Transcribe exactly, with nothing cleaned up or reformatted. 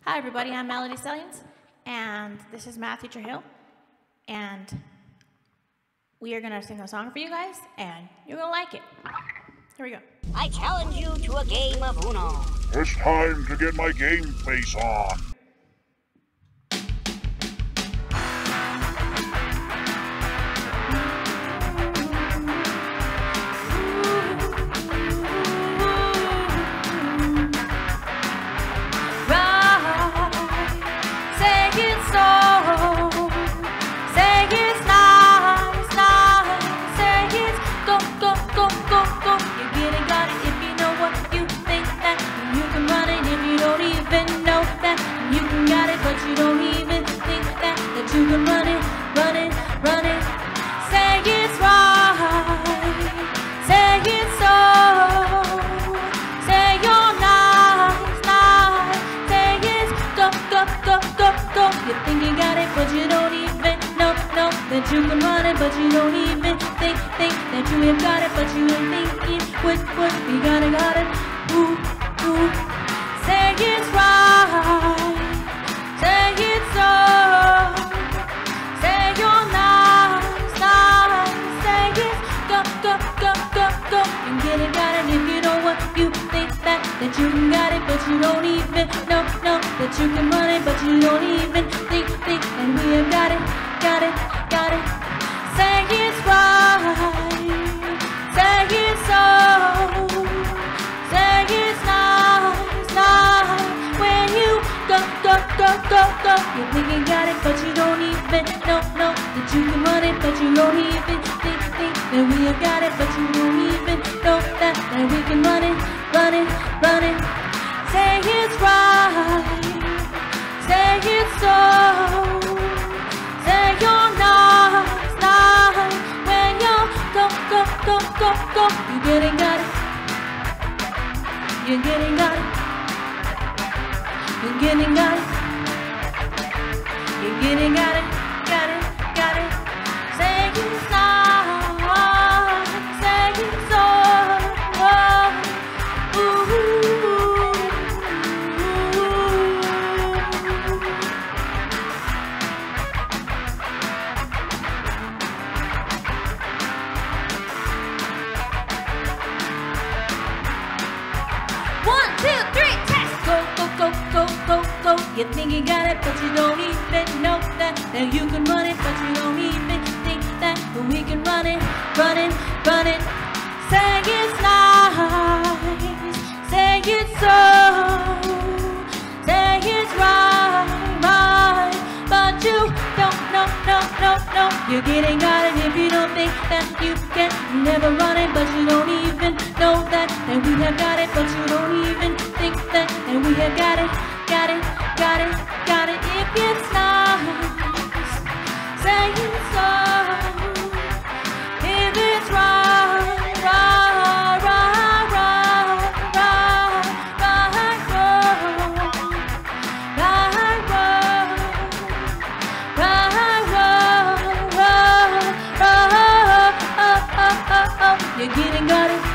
Hi everybody, I'm Melody Stallions, and this is Matthew Trujillo, and we are gonna sing a song for you guys, and you're gonna like it. Here we go. I challenge you to a game of Uno. It's time to get my game face on. You don't even think that, that you can run it, run it, run it. Say it's right, say it's so. Say you're nice, nice. Say it's go, go, go, go, go. You think you got it, but you don't even know, know that you can run it, but you don't even think, think that you have got it, but you ain't thinking, what, what, you gotta, got it. Ooh, ooh. Say it's right. Say it's so. Say you're nice, nice. Say it's go, go, go, go, go. You get it, got it if you know what you think that, that you can got it, but you don't even know, know that you can run it, but you don't even think, think, and we have got it, got it, got it. Say it's right. Say it's so. Say it's nice, nice. When you go, go, go, go, go. You think you got it, but you don't even know, know that you can run it, but you don't even think, think that we have got it, but you don't even know that, that we can run it, run it, run it. Say it's right. Say it's so. Say you're nice, nice. When you go, go, go, go, go. You getting got it. You getting got it. You're getting got it. You're getting got it, got it, got it. Say it's not, say it's all. Ooh, one, two, three, test. Go, go, go, go, go, go. You think you got it, but you don't even know that, that you can run it, but you don't even think that, that we can run it, run it, run it. Say it's nice, say it's so, say it's right, right, but you don't know, no, no, no. You're getting got it if you don't think that you can never run it, but you don't even know that, that we have got it, but you don't even think that, that we have got it, got it, got it, got it. If it's nice, say it's so. If it's right, right, right, right, right, right, road, right, road, right, road, road, road, oh, oh, oh, oh. You're getting got it.